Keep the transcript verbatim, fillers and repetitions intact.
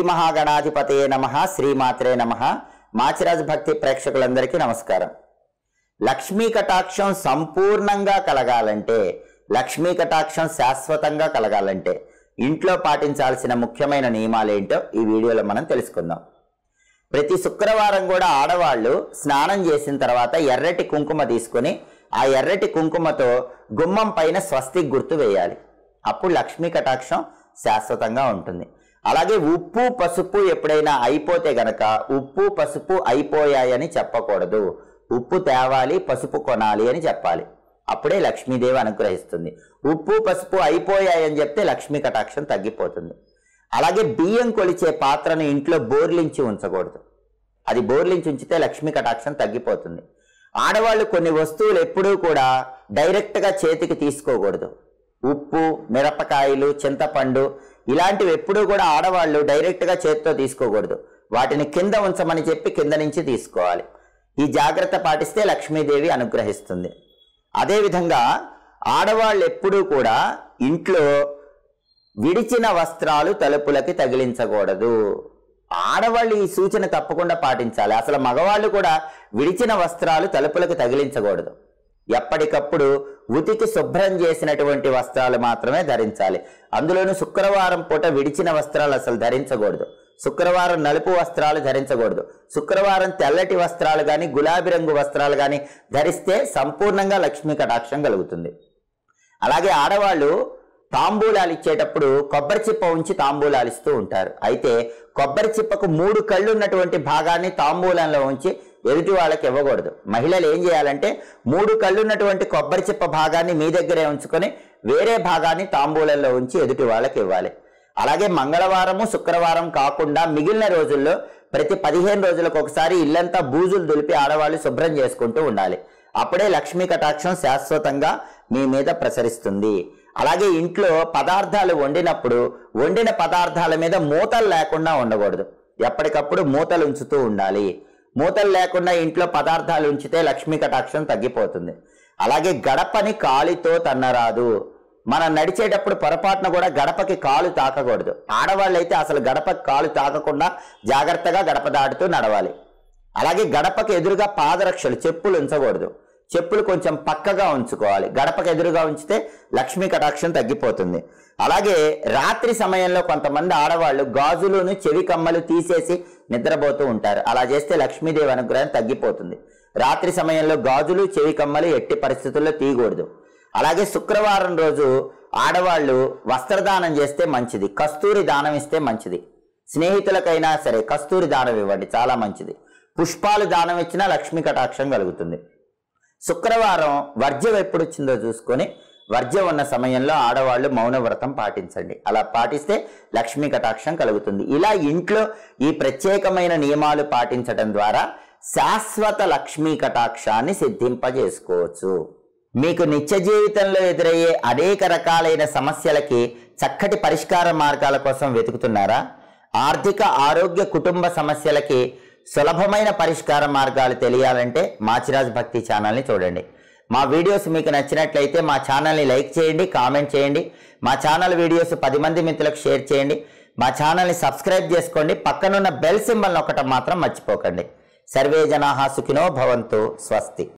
మహాగణాధిపతయే నమః శ్రీమాత్రే నమః మాచిరాజ్ భక్తి ప్రేక్షకులందరికీ నమస్కారం. లక్ష్మీ కటాక్షం సంపూర్ణంగా కలగాలంటే, లక్ష్మీ కటాక్షం శాశ్వతంగా కలగాలంటే ఇంట్లో పాటించాల్సిన ముఖ్యమైన నియమాలు ఏంటో ఈ వీడియోలో మనం తెలుసుకుందాం. ప్రతి శుక్రవారం కూడా ఆడవాళ్ళు స్నానం చేసిన తర్వాత ఎర్రటి కుంకుమ తీసుకొని ఆ ఎర్రటి కుంకుమతో గుమ్మం పైన స్వస్తిక్ గుర్తు వేయాలి. అప్పుడు లక్ష్మీ కటాక్షం శాశ్వతంగా ఉంటుంది. అలాగే ఉప్పు పసుపు ఎప్పుడైనా అయిపోతే గనక ఉప్పు పసుపు అయిపోయాయని చెప్పకూడదు. ఉప్పు తేవాలి, పసుపు కొనాలి అని చెప్పాలి. అప్పుడే లక్ష్మీదేవి అనుగ్రహిస్తుంది. ఉప్పు పసుపు అయిపోయాయని చెప్తే లక్ష్మీ కటాక్షం తగ్గిపోతుంది. అలాగే బియ్యం కొలిచే పాత్రను ఇంట్లో బోర్లించి ఉంచకూడదు. అది బోర్లించి ఉంచితే లక్ష్మీ కటాక్షం తగ్గిపోతుంది. ఆడవాళ్ళు కొన్ని వస్తువులు ఎప్పుడూ కూడా డైరెక్ట్గా చేతికి తీసుకోకూడదు. ఉప్పు, మిరపకాయలు, చింతపండు ఇలాంటివి ఎప్పుడూ కూడా ఆడవాళ్ళు డైరెక్ట్గా చేతితో తీసుకోకూడదు. వాటిని కింద ఉంచమని చెప్పి కింద నుంచి తీసుకోవాలి. ఈ జాగ్రత్త పాటిస్తే లక్ష్మీదేవి అనుగ్రహిస్తుంది. అదేవిధంగా ఆడవాళ్ళు ఎప్పుడూ కూడా ఇంట్లో విడిచిన వస్త్రాలు తలుపులకి తగిలించకూడదు. ఆడవాళ్ళు ఈ సూచన తప్పకుండా పాటించాలి. అసలు మగవాళ్ళు కూడా విడిచిన వస్త్రాలు తలుపులకు తగిలించకూడదు. ఎప్పటికప్పుడు ఉతికి శుభ్రం చేసినటువంటి వస్త్రాలు మాత్రమే ధరించాలి. అందులోనూ శుక్రవారం పూట విడిచిన వస్త్రాలు అసలు ధరించకూడదు. శుక్రవారం నలుపు వస్త్రాలు ధరించకూడదు. శుక్రవారం తెల్లటి వస్త్రాలు కానీ గులాబీ రంగు వస్త్రాలు కానీ ధరిస్తే సంపూర్ణంగా లక్ష్మీ కటాక్షం కలుగుతుంది. అలాగే ఆడవాళ్ళు తాంబూలాలు ఇచ్చేటప్పుడు కొబ్బరి చిప్ప ఉంచి తాంబూలాలు ఇస్తూ ఉంటారు. అయితే కొబ్బరి చిప్పకు మూడు కళ్ళు ఉన్నటువంటి భాగాన్ని తాంబూలంలో ఉంచి ఎదుటి వాళ్ళకి ఇవ్వకూడదు. మహిళలు ఏం చేయాలంటే మూడు కళ్ళు ఉన్నటువంటి కొబ్బరి చిప్ప భాగాన్ని మీ దగ్గరే ఉంచుకొని వేరే భాగాన్ని తాంబూలంలో ఉంచి ఎదుటి వాళ్ళకి ఇవ్వాలి. అలాగే మంగళవారము శుక్రవారం కాకుండా మిగిలిన రోజుల్లో ప్రతి పదిహేను రోజులకు ఒకసారి ఇల్లంతా బూజులు దులిపి ఆడవాళ్ళు శుభ్రం చేసుకుంటూ ఉండాలి. అప్పుడే లక్ష్మీ కటాక్షం శాశ్వతంగా మీ మీద ప్రసరిస్తుంది. అలాగే ఇంట్లో పదార్థాలు వండినప్పుడు వండిన పదార్థాల మీద మూతలు లేకుండా ఉండకూడదు. ఎప్పటికప్పుడు మూతలు ఉంచుతూ ఉండాలి. మూతలు లేకుండా ఇంట్లో పదార్థాలు ఉంచితే లక్ష్మీ కటాక్షం తగ్గిపోతుంది. అలాగే గడపని కాలితో తన్నరాదు. మనం నడిచేటప్పుడు పొరపాటున కూడా గడపకి కాలు తాకకూడదు. ఆడవాళ్ళు అయితే అసలు గడపకి కాలు తాకకుండా జాగ్రత్తగా గడప దాటుతూ నడవాలి. అలాగే గడపకి ఎదురుగా పాదరక్షలు చెప్పులు ఉంచకూడదు. చెప్పులు కొంచెం పక్కగా ఉంచుకోవాలి. గడపకి ఎదురుగా ఉంచితే లక్ష్మీ కటాక్షం తగ్గిపోతుంది. అలాగే రాత్రి సమయంలో కొంతమంది ఆడవాళ్ళు గాజులను చెవి కమ్మలు తీసేసి నిద్రపోతూ ఉంటారు. అలా చేస్తే లక్ష్మీదేవి అనుగ్రహం తగ్గిపోతుంది. రాత్రి సమయంలో గాజులు చెవి కమ్మలు ఎట్టి పరిస్థితుల్లో తీయకూడదు. అలాగే శుక్రవారం రోజు ఆడవాళ్ళు వస్త్రదానం చేస్తే మంచిది. కస్తూరి దానం ఇస్తే మంచిది. స్నేహితులకైనా సరే కస్తూరి దానం ఇవ్వండి, చాలా మంచిది. పుష్పాలు దానం ఇచ్చినా లక్ష్మీ కటాక్షం కలుగుతుంది. శుక్రవారం వర్జ్యం ఎప్పుడు వచ్చిందో చూసుకొని వర్జ్యం ఉన్న సమయంలో ఆడవాళ్ళు మౌన వ్రతం పాటించండి. అలా పాటిస్తే లక్ష్మీ కటాక్షం కలుగుతుంది. ఇలా ఇంట్లో ఈ ప్రత్యేకమైన నియమాలు పాటించడం ద్వారా శాశ్వత లక్ష్మీ కటాక్షాన్ని సిద్ధింపజేసుకోవచ్చు. మీకు నిత్య జీవితంలో ఎదురయ్యే అనేక రకాలైన సమస్యలకి చక్కటి పరిష్కార మార్గాల కోసం వెతుకుతున్నారా? ఆర్థిక, ఆరోగ్య, కుటుంబ సమస్యలకి సులభమైన పరిష్కార మార్గాలు తెలియాలంటే మాచిరాజ్ భక్తి ఛానల్ని చూడండి. మా వీడియోస్ మీకు నచ్చినట్లయితే మా ఛానల్ని లైక్ చేయండి, కామెంట్ చేయండి. మా ఛానల్ వీడియోస్ పది మంది మిత్రులకు షేర్ చేయండి. మా ఛానల్ని సబ్స్క్రైబ్ చేసుకోండి. పక్కనున్న బెల్ సింబల్ నొక్కటం మాత్రం మర్చిపోకండి. సర్వే జనాః సుఖినో భవంతు. స్వస్తి.